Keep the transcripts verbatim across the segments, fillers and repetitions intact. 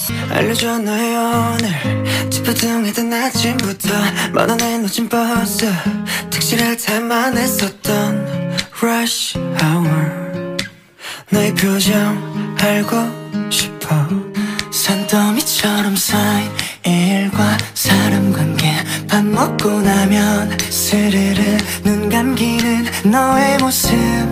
알려줘 너의 오늘 뒷부둥이던 아침부터 만원에 놓친 버스 택시를 탈만 했었던 rush hour 너의 표정 알고 싶어 산더미처럼 쌓인 일과 사람 관계 밥 먹고 나면 스르르 눈 감기는 너의 모습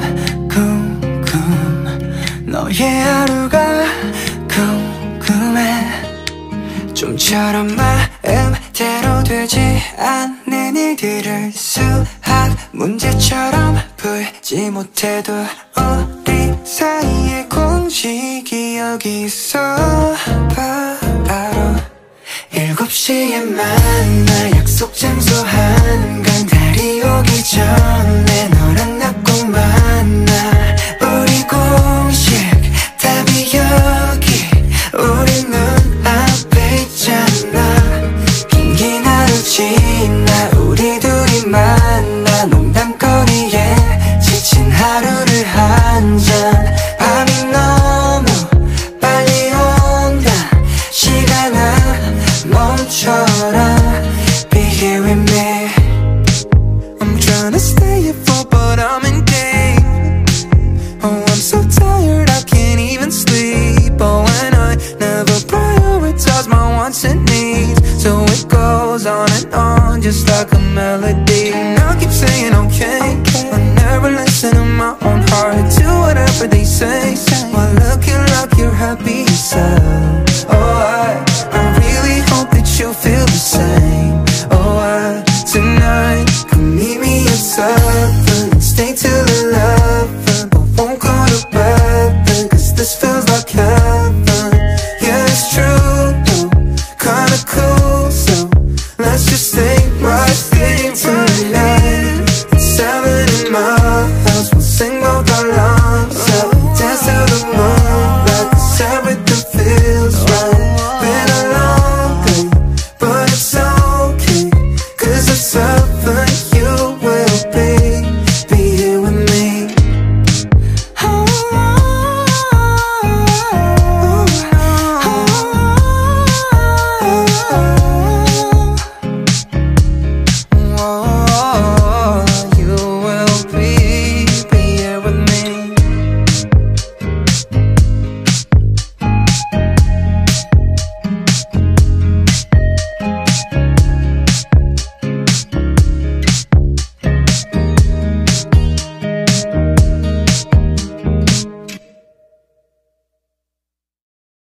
궁금 너의 하루가 궁금해 좀처럼 마음대로 되지 않는 일들을 수학 문제처럼 풀지 못해도 우리 사이의 공식이 여기 있어 바로 일곱 시에 만나 약속 장소 한강 달이 오기 전에 너랑 나 꼭 만나 우리 공식 답이 여기 우리 눈앞에 있잖아 긴 하루 지나 우리 둘이 만나 농담거리에 지친 하루를 한잔 밤이 너무 빨리 온다 시간아 멈춰라 Be here with me I'm trying to stay up for but I'm in deep Oh I'm so tired I can't even sleep Oh and I never prioritize my wants and needs So it goes on and on just like a melody And I keep saying okay I never listen to my own heart Do whatever they say While looking like you're happy yourself Oh I, I really hope that you feel the same Oh I, tonight come meet me at seven And stay till eleven But won't go to bed Cause this feels like heaven